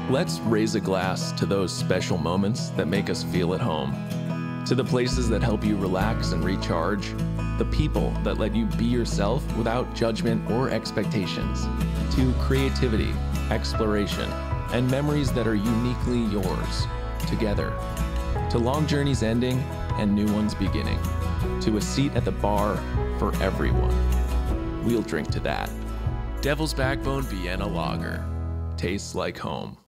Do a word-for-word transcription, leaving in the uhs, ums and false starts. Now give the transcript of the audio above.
Let's raise a glass to those special moments that make us feel at home, to the places that help you relax and recharge, the people that let you be yourself without judgment or expectations, to creativity, exploration, and memories that are uniquely yours, together, to long journeys ending and new ones beginning, to a seat at the bar for everyone. We'll drink to that. Devil's Backbone Vienna Lager. Tastes like home.